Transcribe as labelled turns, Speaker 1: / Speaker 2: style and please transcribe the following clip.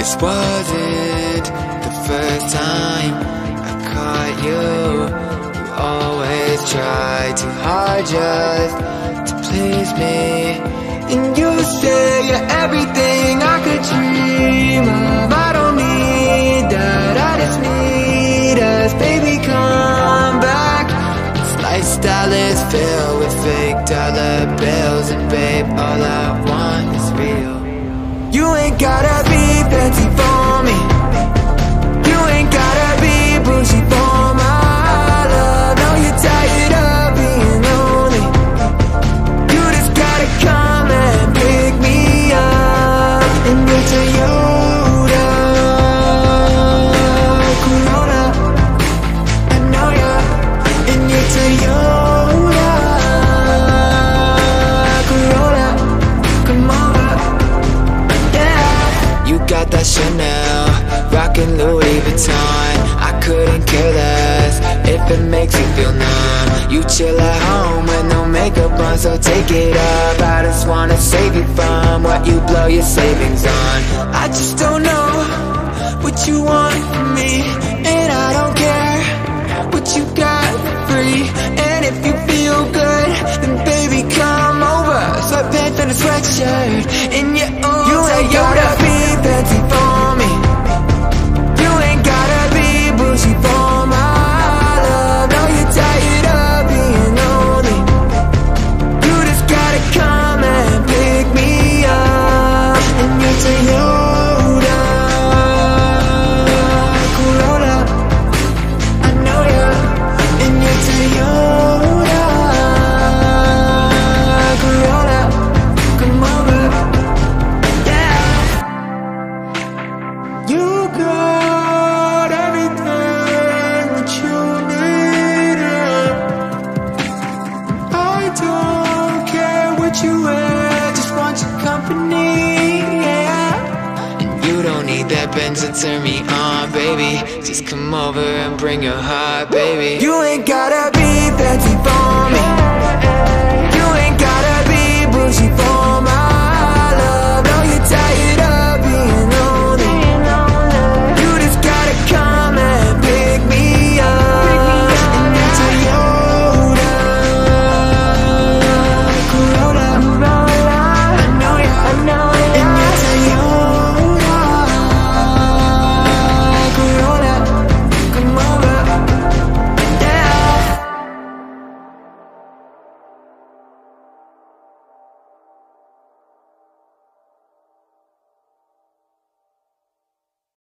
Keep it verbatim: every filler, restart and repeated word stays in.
Speaker 1: This wasn't the first time I caught you. You always try too hard just to please me, and you say you're everything I could dream of. I don't need that, I just need us. Baby, come back. This lifestyle is filled with fake dollar bills, and babe, all I want is real. You ain't gotta be fancy for me, you ain't gotta be bougie for my love. No, you're tired of being lonely, you just gotta come and pick me up in your Toyota Corolla. I know ya, in your Toyota Corolla. Come over, yeah. You got that Chanel, rockin' Louis Vuitton. I couldn't care less if it makes you feel numb. You chill at home with no makeup on, so take it up. I just wanna save you from what you blow your savings on. I just don't know what you want from me, and I don't care what you got for free. And if you feel good, then baby, come over. Sweatpants and a sweatshirt in your own. You ain't gotta be fancy for me, you ain't gotta be bougie for my love. No, you're tired of being lonely, you just gotta come and pick me up in your Toyota Corolla. I know ya, in your Toyota Corolla. Come over, yeah. You got everything that you needed. I don't care what you wear, just want your company, yeah. And you don't need that Benz to turn me on, baby. Just come over and bring your heart, baby. You ain't gotta be that